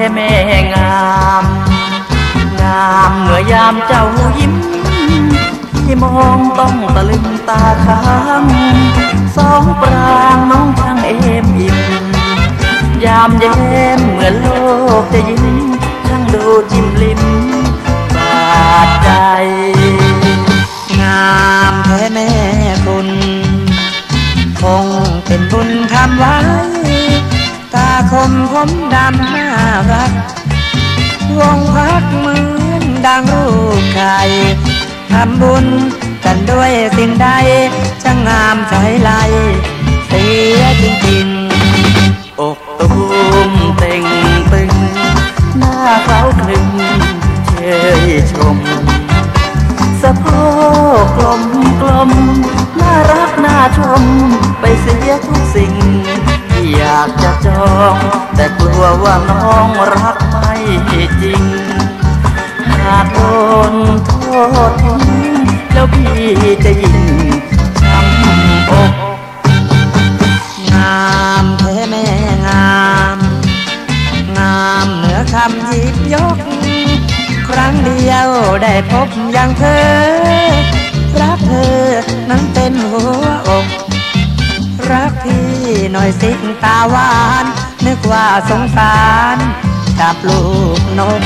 แม่งามงามเมื่อยามเจ้ายิ้มที่มองต้องตะลึงตาค้างสองปรางน้องช่างเอมอิ่มยามแย้มเหมือนโลกจะยิ้มช่างดูจิ้มลิ้มบาดใจงามแท้แม่คุณคงเป็นบุญคำไว้ตาคมผมดำน่ารักวงพักเหมือนดังรูปไข่ทำบุญกันด้วยสิ่งใดช่างงามใสไหลเสียจริงๆอกตุ้มเต่งตึงหน้าเขาคลึงเชยชมสะโพกกลมกลมน่ารักน่าชมไปเสียทุกสิ่งที่อยากจะจองแต่กลัวว่าน้องรักไม่จริงหากโดนโทษทิ้งแล้วพี่จะยิ่งช้ำอกงามแท้แม่งามงามเหนือคำหยิบยกครั้งเดียวได้พบอย่างเธอรักเธอนั้นเป็นหัวอกรักพี่หน่อยสิตาหวานนึกว่าสงสารจับลูกนก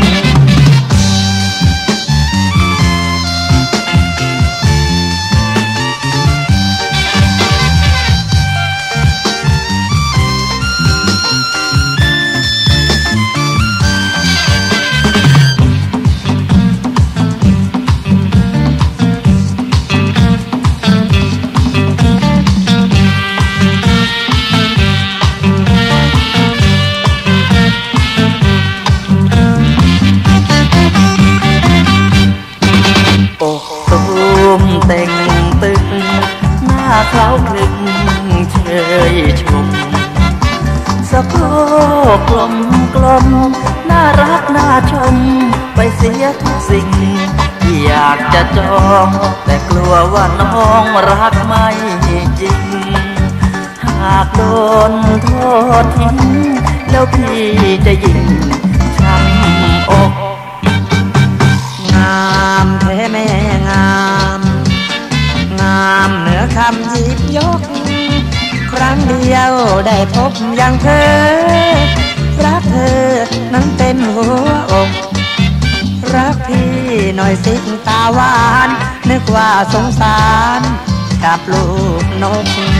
เต่งตึงหน้าเขาคลึงเชยชมสะโพกกลมกลมน่ารักน่าชมไปเสียทุกสิ่งที่อยากจะจองแต่กลัวว่าน้องรักไม่จริงหากโดนโทษทิ้งแล้วพี่จะยิ่งช้ำอกงามแท้แม่งามงามเหนือคำหยิบยกครั้งเดียวได้พบอย่างเธอรักเธอนั้นเป็นหัวอกรักพี่หน่อยสิตาหวานนึกว่าสงสารกับลูกนก